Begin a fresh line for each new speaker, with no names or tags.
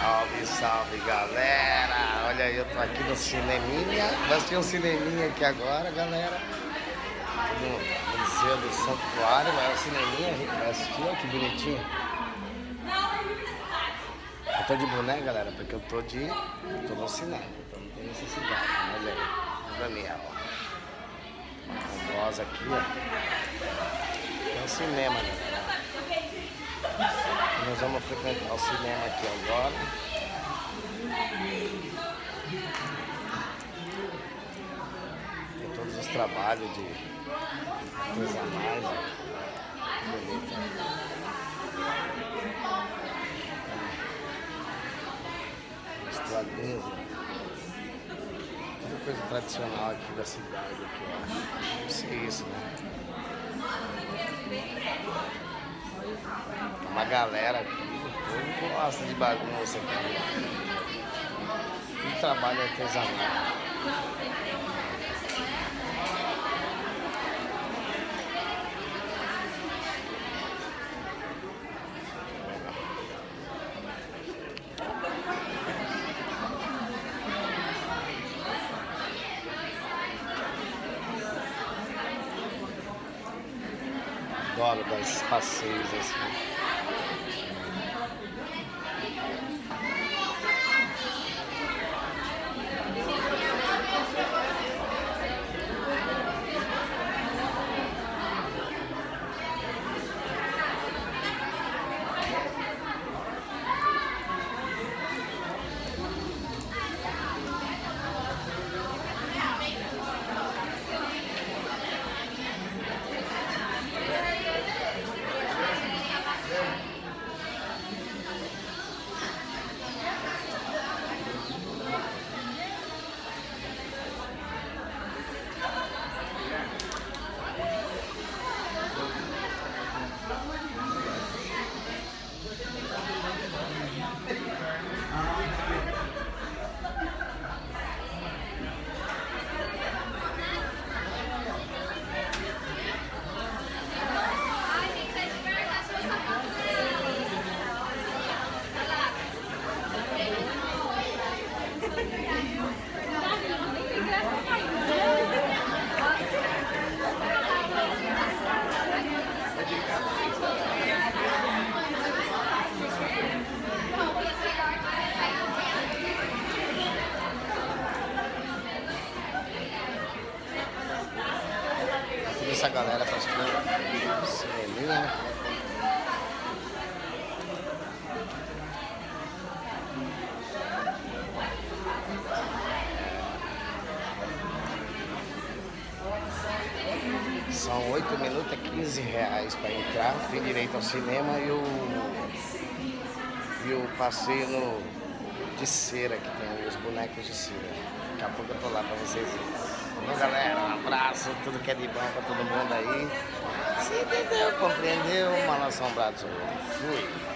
Salve, salve, galera! Olha aí, eu tô aqui no cineminha. Vai assistir um cineminha aqui agora, galera. No Museu do Santuário, vai ao cineminha, a gente vai assistir. Olha que bonitinho. Eu tô de boné, galera, porque eu tô no cinema, então não tem necessidade. Olha aí, o Daniel. Com voz aqui, ó. É um cinema, galera. Nós vamos frequentar o cinema aqui agora. Tem todos os trabalhos de artesanais. Bonito. Estradinhas. Toda coisa tradicional aqui da cidade, aqui, eu acho. Deve ser isso, né? Uma galera aqui, o povo gosta de bagunça aqui. E trabalho artesanal. Adoro dar esses passeios assim. Essa galera praticando cineminha. São 8 minutos, é R$15 para entrar. Tem direito ao cinema e o passeio de cera, que tem ali os bonecos de cera. Daqui a pouco eu tô lá para vocês verem. Bom, galera, um abraço, tudo que é de bom pra todo mundo aí. Se entendeu, compreendeu, Mano Assombrado. Fui.